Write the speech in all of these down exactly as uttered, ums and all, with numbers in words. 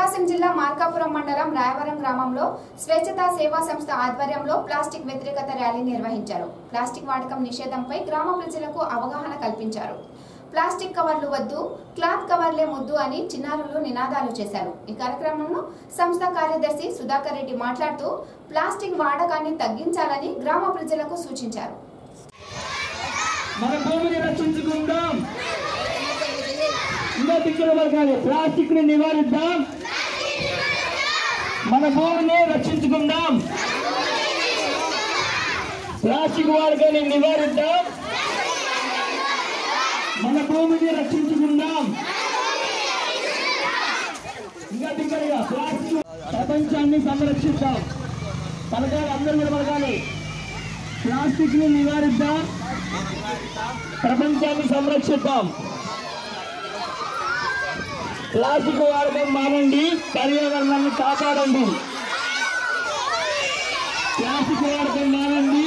ప్రకాశం జిల్లా మార్కాపురం మండలం రాయవరం గ్రామంలో స్వచ్ఛతా సేవా సంస్థ ఆధ్వర్యంలో ప్లాస్టిక్ వ్యతిరేకత ర్యాలీ నిర్వహించారు. ప్లాస్టిక్ వాడకం నిషేధంపై గ్రామ ప్రజలకు అవగాహన కల్పించారు. ప్లాస్టిక్ కవర్లు వద్దు, క్లాత్ కవర్లే ముద్దు అని చిన్నారులు నినాదాలు చేశారు. ఈ కార్యక్రమంలో సంస్థ కార్యదర్శి సుధాకర్ రెడ్డి మాట్లాడుతూ ప్లాస్టిక్ వాడకాన్ని తగ్గించాలని గ్రామ ప్రజలకు సూచించారు. మన భూమిని రక్షించుకుందాం, ప్లాస్టిక్ ని నివారిద్దాం, మన భూమిని రక్షించుకుందాం, ప్లాస్టిక్ వాడకాన్ని నివారిద్దాం, మన భూమిని రక్షించుకుందాం. ఇంకా దగ్గరగా ప్లాస్టిక్ ప్రపంచాన్ని సంరక్షిద్దాం. పలకాలి, అందరూ కూడా పలకాలి. ప్లాస్టిక్ ని నివారిద్దాం, ప్రపంచాన్ని సంరక్షిద్దాం. ప్లాస్టిక్ వాడకం మానండి, పర్యావరణాన్ని కాపాడండి. ప్లాస్టిక్ వాడకం మానండి.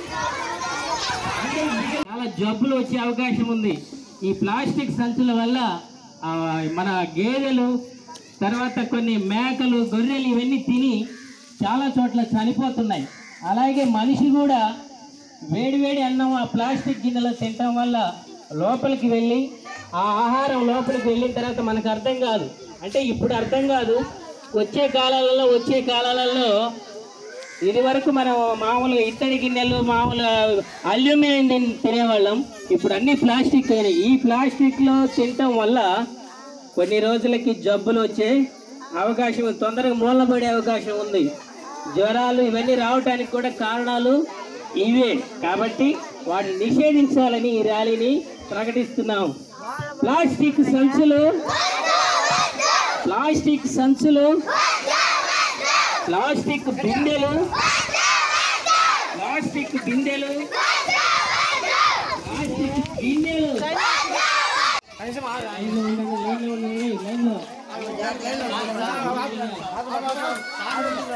చాలా జబ్బులు వచ్చే అవకాశం ఉంది. ఈ ప్లాస్టిక్ సంచుల వల్ల మన గేదెలు, తర్వాత కొన్ని మేకలు, గొర్రెలు ఇవన్నీ తిని చాలా చోట్ల చనిపోతున్నాయి. అలాగే మనిషి కూడా వేడివేడి అన్నం ఆ ప్లాస్టిక్ గిన్నెలో తినటం వల్ల లోపలికి వెళ్ళి ఆ ఆహారం లోపలికి వెళ్ళిన తర్వాత మనకు అర్థం కాదు. అంటే ఇప్పుడు అర్థం కాదు, వచ్చే కాలాలలో వచ్చే కాలాలలో ఇది వరకు మనం మామూలుగా ఇత్తడి గిన్నెలు, మామూలు అల్యూమినియం తినేవాళ్ళం. ఇప్పుడు అన్ని ప్లాస్టిక్ అయినాయి. ఈ ప్లాస్టిక్లో తినటం వల్ల కొన్ని రోజులకి జబ్బులు వచ్చే అవకాశం ఉంది, తొందరగా మూలపడే అవకాశం ఉంది. జ్వరాలు ఇవన్నీ రావడానికి కూడా కారణాలు ఇవే. కాబట్టి వాటిని నిషేధించాలని ఈ ర్యాలీని ప్రకటిస్తున్నాం. ప్లాస్టిక్ సంచులు ప్లాస్టిక్ సంచులు ప్లాస్టిక్ బిందెలు ప్లాస్టిక్ బిందెలు ప్లాస్టిక్ గిన్నెలు లైన్లో ఉండండి, లైన్లో ఉండండి, లైన్లో